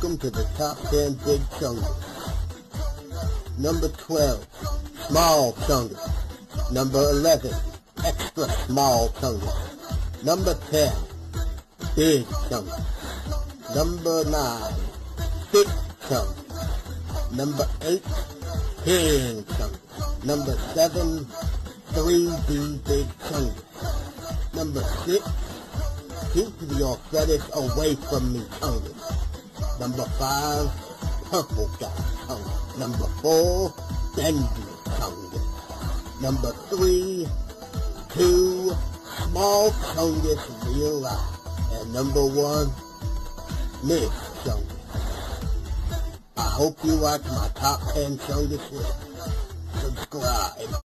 welcome to the top 10 Big Chungus. Number 12, Small Chungus. Number 11, Extra Small Chungus. Number 10, Big Chungus. Number 9, Thick Chungus. Number 8, King Chungus. Number 7, 3D Big Chungus. Number 6, keep your fetish away from me, Chungus. Number 5, Purple Guy Chungus. Number 4, Dangerous Chungus. Number 3, 2, Small Chungus Real Life. And number 1, Big Chungus. I hope you like my top 10 Chungus list. Subscribe.